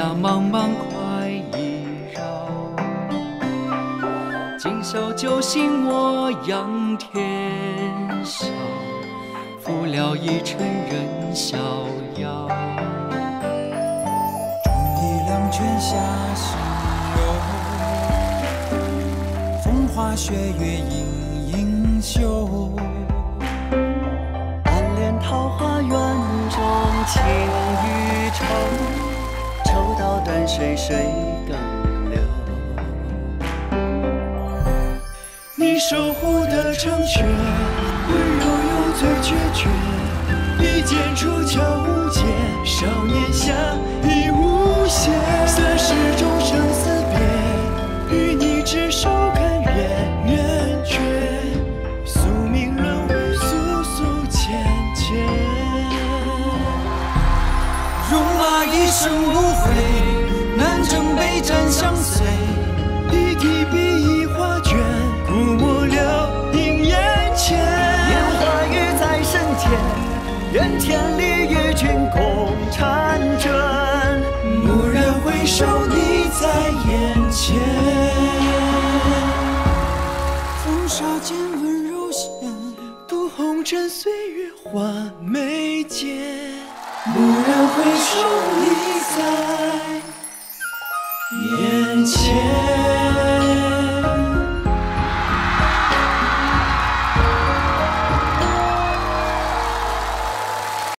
下茫茫快意绕。今宵酒醒我仰天笑，负了一尘人逍遥。 钟离两泉下西游，风花雪月映映秀。 暗恋桃花源中情与愁，抽刀断水水更流。 你守护的成全，温柔又最决绝。一剑出鞘无间，少年侠义无限。算是终生死别，与你执手甘愿圆缺。宿命轮回，速速浅浅。 戎马一生无悔，南征北战相随。 一提笔一画卷，古墨留映眼前。 烟花雨在身间，愿天理与君共婵娟。 蓦然回首，你在眼前。 风沙间温柔线， 渡红尘岁月画眉间。蓦然回首，你在眼前。